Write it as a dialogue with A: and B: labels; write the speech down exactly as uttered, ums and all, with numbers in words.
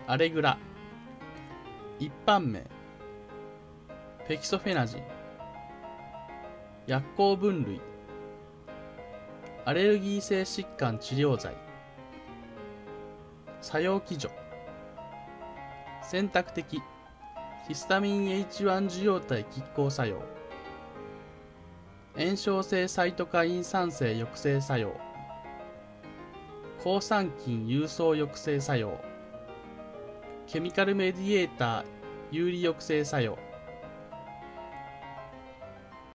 A: アレグラ。一般名フェキソフェナジン。薬効分類アレルギー性疾患治療剤。作用基準選択的ヒスタミン エイチワン 受容体拮抗作用。炎症性サイトカイン酸性抑制作用。抗酸菌郵送抑制作用。ケミカルメディエーター有利抑制作用。